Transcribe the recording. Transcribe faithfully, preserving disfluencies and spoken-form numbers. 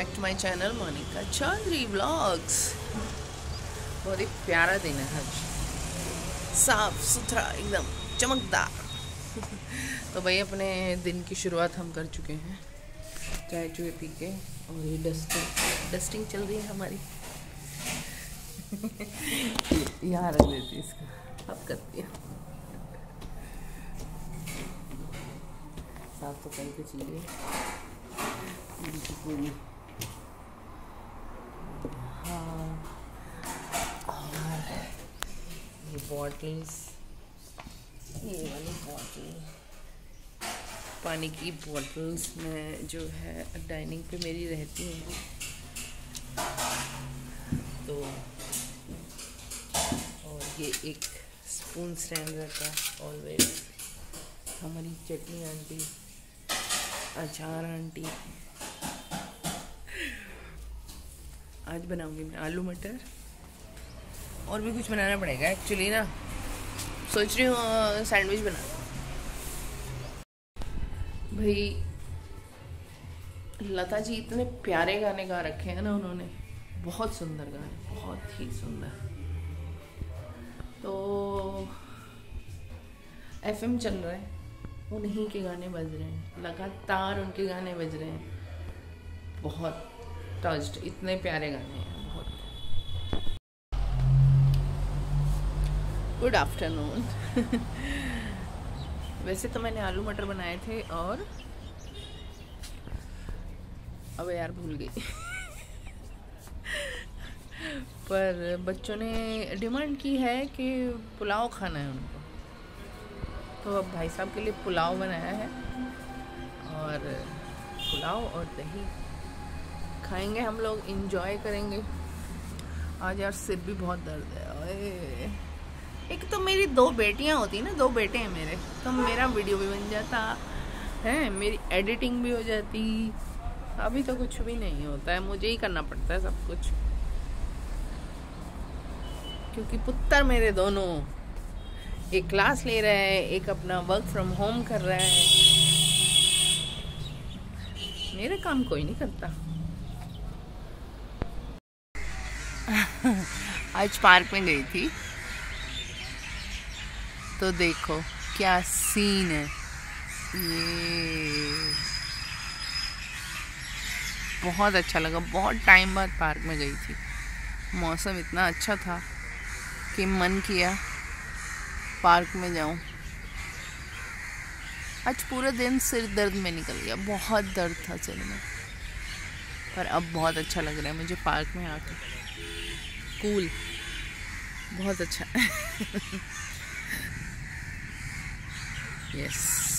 Back to my channel Monika Chaudhary vlogs. बहुत ही प्यारा दिन है आज, साफ सुथरा एकदम चमकदार। तो भाई अपने दिन की शुरुआत हम कर चुके हैं चाय चुए पी के, और ये डस्टिंग डस्टिंग चल रही है हमारी। यहाँ रख देती इसको, अब करती है साफ सफाई की चीज़ें पूरी। हाँ, और ये बॉटल्स, ये वाली बॉटल पानी की बॉटल्स में जो है डाइनिंग पे मेरी रहती हैं, तो और ये एक स्पून स्टैंड रहता है ऑलवेज। हमारी चटनी आंटी, अचार आंटी। आज बनाऊंगी मैं आलू मटर, और भी कुछ बनाना पड़ेगा एक्चुअली ना। सोच रही हूँ सैंडविच बना। भाई लता जी इतने प्यारे गाने गा रखे हैं ना उन्होंने, बहुत सुंदर गाने, बहुत ही सुंदर। तो एफएम चल रहा है, उन्हीं के गाने बज रहे हैं, लगातार उनके गाने बज रहे हैं। बहुत टच्ड, इतने प्यारे गाने हैं, बहुत। Good afternoon. वैसे तो मैंने आलू मटर बनाए थे, और अब यार भूल गई। पर बच्चों ने डिमांड की है कि पुलाव खाना है उनको, तो अब भाई साहब के लिए पुलाव बनाया है, और पुलाव और दही खाएंगे हम लोग, इंजॉय करेंगे। आज यार सिर भी बहुत दर्द है। ओए, एक तो मेरी दो बेटियां होती ना, दो बेटे हैं मेरे, तो मेरा वीडियो भी बन जाता है, मेरी एडिटिंग भी हो जाती। अभी तो कुछ भी नहीं होता है, मुझे ही करना पड़ता है सब कुछ, क्योंकि पुत्र मेरे दोनों एक क्लास ले रहा है, एक अपना वर्क फ्रॉम होम कर रहा है। मेरे काम कोई नहीं करता। आज पार्क में गई थी, तो देखो क्या सीन है। ये बहुत अच्छा लगा, बहुत टाइम बाद पार्क में गई थी। मौसम इतना अच्छा था कि मन किया पार्क में जाऊं। आज पूरा दिन सिर दर्द में निकल गया, बहुत दर्द था सिर में, पर अब बहुत अच्छा लग रहा है मुझे पार्क में आकर। कूल, बहुत अच्छा। यस।